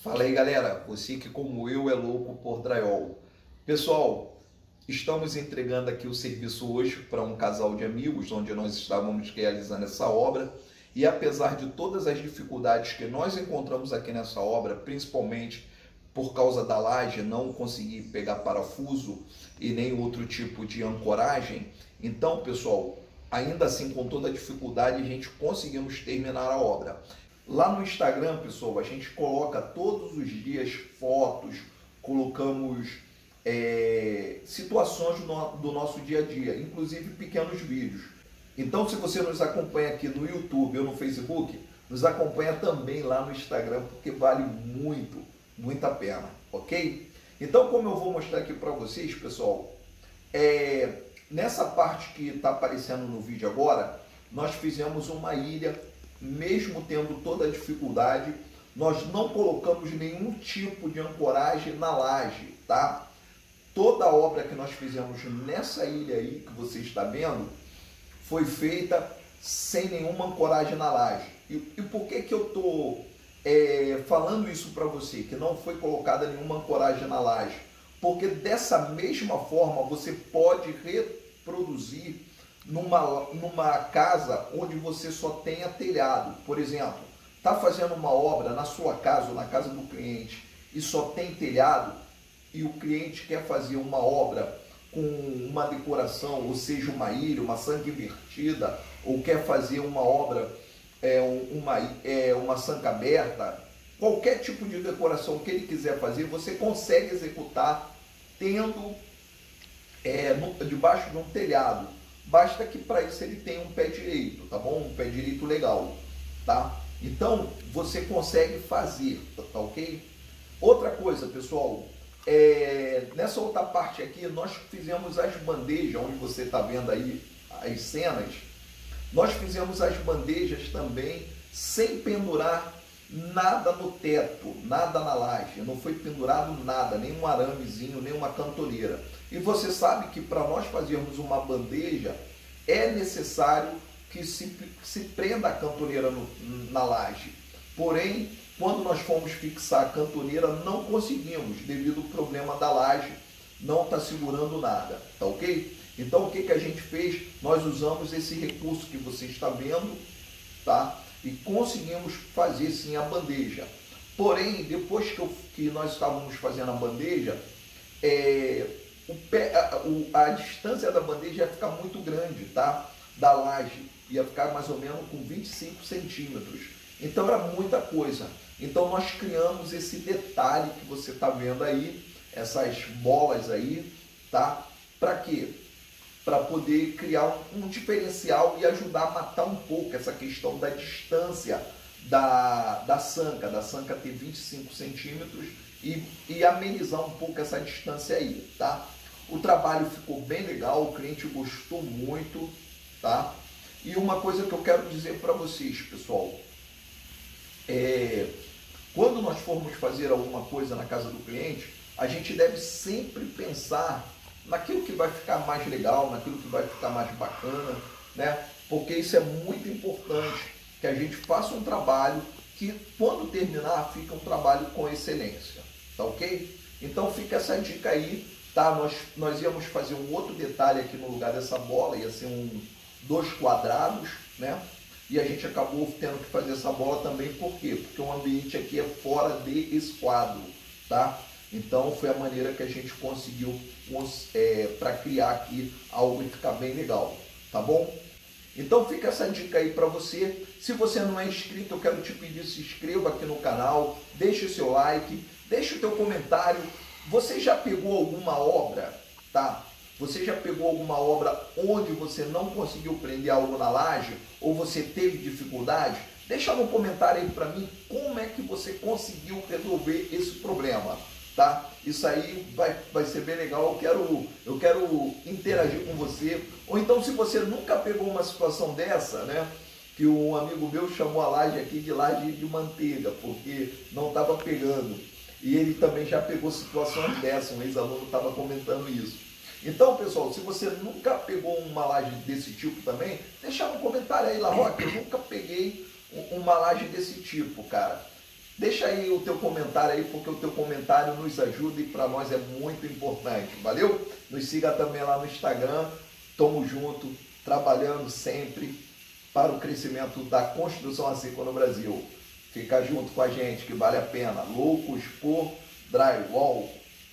Fala aí, galera, você que como eu é louco por drywall. Pessoal, estamos entregando aqui o serviço hoje para um casal de amigos, onde nós estávamos realizando essa obra. E apesar de todas as dificuldades que nós encontramos aqui nessa obra, principalmente por causa da laje, não conseguir pegar parafuso e nem outro tipo de ancoragem, então, pessoal, ainda assim, com toda a dificuldade, a gente conseguimos terminar a obra. Lá no Instagram, pessoal, a gente coloca todos os dias fotos, colocamos situações do nosso dia a dia, inclusive pequenos vídeos. Então, se você nos acompanha aqui no YouTube ou no Facebook, nos acompanha também lá no Instagram, porque vale muito a pena, ok? Então, como eu vou mostrar aqui para vocês, pessoal, nessa parte que está aparecendo no vídeo agora, nós fizemos uma ilha. Mesmo tendo toda a dificuldade, nós não colocamos nenhum tipo de ancoragem na laje, tá? Toda a obra que nós fizemos nessa ilha aí, que você está vendo, foi feita sem nenhuma ancoragem na laje. E por que eu estou falando isso para você, que não foi colocada nenhuma ancoragem na laje? Porque dessa mesma forma você pode reproduzir numa casa onde você só tenha telhado. Por exemplo, está fazendo uma obra na sua casa ou na casa do cliente e só tem telhado, e o cliente quer fazer uma obra com uma decoração, ou seja, uma ilha, uma sanca invertida, ou quer fazer uma obra, uma sanca aberta, qualquer tipo de decoração que ele quiser fazer, você consegue executar tendo debaixo de um telhado. Basta que para isso ele tenha um pé direito, tá bom? Um pé direito legal, tá? Então, você consegue fazer, tá ok? Outra coisa, pessoal, nessa outra parte aqui, nós fizemos as bandejas, onde você está vendo aí as cenas, nós fizemos as bandejas também sem pendurar nada no teto, nada na laje, não foi pendurado nada, nem um aramezinho, nem uma cantoneira. E você sabe que para nós fazermos uma bandeja é necessário que se prenda a cantoneira na laje. Porém, quando nós fomos fixar a cantoneira, não conseguimos, devido ao problema da laje, não está segurando nada, tá ok? Então o que a gente fez? Nós usamos esse recurso que você está vendo, tá? E conseguimos fazer sim a bandeja. Porém, depois que nós estávamos fazendo a bandeja, a distância da bandeja ia ficar muito grande, tá? Da laje, ia ficar mais ou menos com 25 centímetros. Então era muita coisa. Então nós criamos esse detalhe que você está vendo aí, essas bolas aí, tá? Para quê? Para poder criar um diferencial e ajudar a matar um pouco essa questão da distância da sanca ter 25 centímetros e amenizar um pouco essa distância aí, tá? O trabalho ficou bem legal, o cliente gostou muito, tá? E uma coisa que eu quero dizer para vocês, pessoal, quando nós formos fazer alguma coisa na casa do cliente, a gente deve sempre pensar naquilo que vai ficar mais legal, naquilo que vai ficar mais bacana, né? Porque isso é muito importante, que a gente faça um trabalho que, quando terminar, fica um trabalho com excelência, tá ok? Então fica essa dica aí, tá? Nós íamos fazer um outro detalhe aqui no lugar dessa bola, ia ser dois quadrados, né? E a gente acabou tendo que fazer essa bola também, por quê? Porque o ambiente aqui é fora de esquadro, tá? Então foi a maneira que a gente conseguiu para criar aqui algo e ficar bem legal, tá bom? Então fica essa dica aí para você. Se você não é inscrito, eu quero te pedir, se inscreva aqui no canal, deixe o seu like, deixe o teu comentário. Você já pegou alguma obra, tá? Você já pegou alguma obra onde você não conseguiu prender algo na laje ou você teve dificuldade? Deixa no comentário aí para mim como é que você conseguiu resolver esse problema, tá? Isso aí vai ser bem legal, eu quero interagir com você. Ou então, se você nunca pegou uma situação dessa, né? Que um amigo meu chamou a laje aqui de laje de manteiga, porque não estava pegando. E ele também já pegou situações dessas, um ex-aluno estava comentando isso. Então, pessoal, se você nunca pegou uma laje desse tipo também, deixa no comentário aí, Roque, eu nunca peguei uma laje desse tipo, cara. Deixa aí o teu comentário aí, porque o teu comentário nos ajuda e para nós é muito importante. Valeu? Nos siga também lá no Instagram. Tamo junto, trabalhando sempre para o crescimento da construção agrícola no Brasil. Fica junto com a gente que vale a pena. Loucos por Drywall.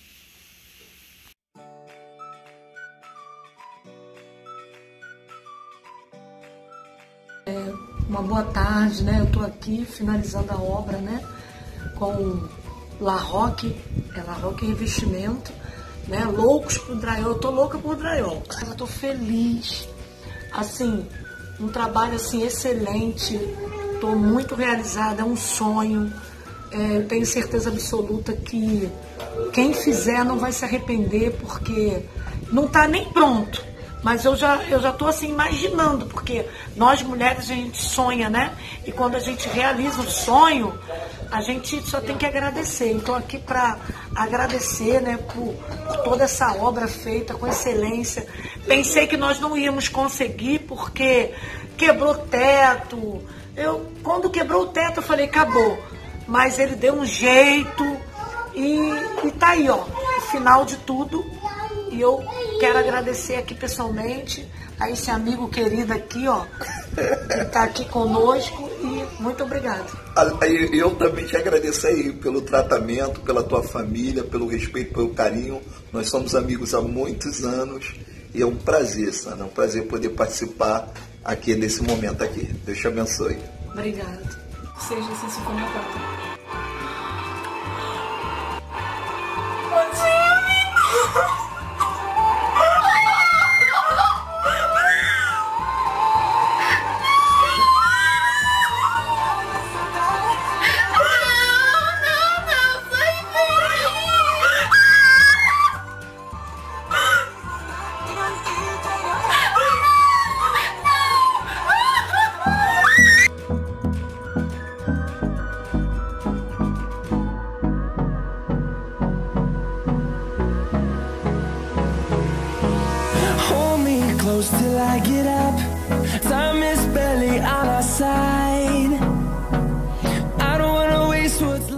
Uma boa tarde, né? Eu tô aqui finalizando a obra, né? Com La Roque Revestimento, né? Loucos por drywall. Eu tô louca por drywall. Eu tô feliz, assim, um trabalho assim excelente. Tô muito realizada, é um sonho. Eu tenho certeza absoluta que quem fizer não vai se arrepender, porque não tá nem pronto. Mas eu já tô assim imaginando, porque nós mulheres a gente sonha, né? E quando a gente realiza o sonho, a gente só tem que agradecer. Então aqui para agradecer, né, por toda essa obra feita com excelência. Pensei que nós não íamos conseguir porque quebrou teto. Quando quebrou o teto eu falei, acabou. Mas ele deu um jeito e tá aí, ó, o final de tudo. E eu quero agradecer aqui pessoalmente a esse amigo querido aqui, ó, que está aqui conosco, e muito obrigado. Eu também te agradeço aí pelo tratamento, pela tua família, pelo respeito, pelo carinho. Nós somos amigos há muitos anos e é um prazer, Sandra, é um prazer poder participar aqui nesse momento aqui. Deus te abençoe. Obrigado. Seja assim se for na conta. Close till I get up. Time is barely on our side. I don't wanna waste what's left.